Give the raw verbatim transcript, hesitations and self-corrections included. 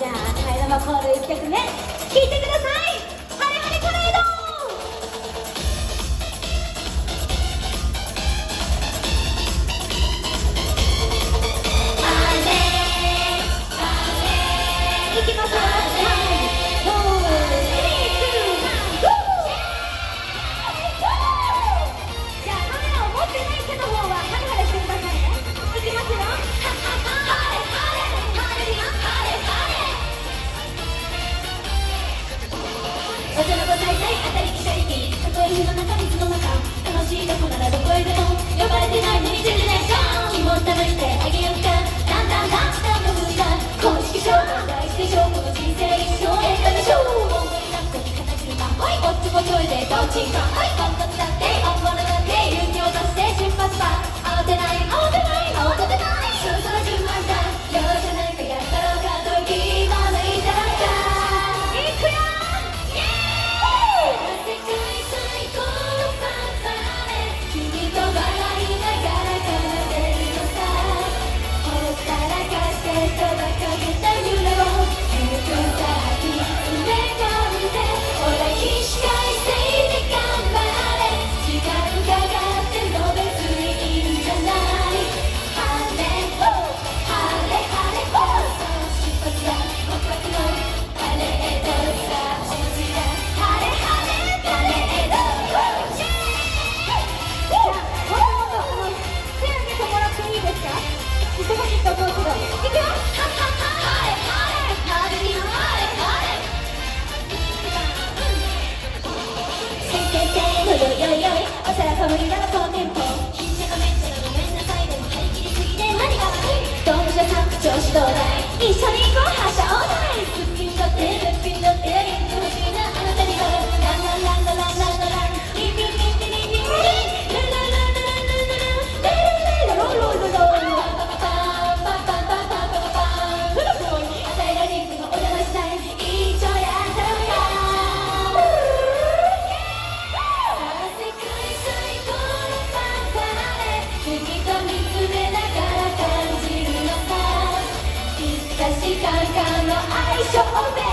じゃあ替え玉コールいっきょくめ聴いてください。ハレハレパレード。いきますよ。じゃあカメラを持ってない手の方はハレハレしてくださいね。いきますよ。お茶の子大体当たりきたりき、たとえ火の中水の中、楽しいとこならどこへでも呼ばれてないのに全然じゃん。気も試してあげようか。だんだんだんだんと踏んだ公式勝負大事でしょ。この人生一生演歌でしょ。大盛りなくに肩車、はいこっちもちょいでどっちか、はい頑張ったってあんまらだって勇気を出して出発だ。慌てない慌てない慌ててない、そろそろ順番だ。よしなんかやったろうかと気まめいたらか。いくよ。お皿かぶりならこのテンポ、ひんちゃかめっちゃかごめんなさいでも張り切りすぎて何がどんぶしゃさん調子どうだい、一緒に行こうはしゃおうだい。すっぴんだってすっぴんだって元気欲しいなあなたにほらランランランランランランランランリンリンリンリンリンリンリンランランランランランランランランランロロロロロロパンパンパンパンパンパンパンパンパン、あたいらリンクのお邪魔したい一丁やったらか。カンカンの相性で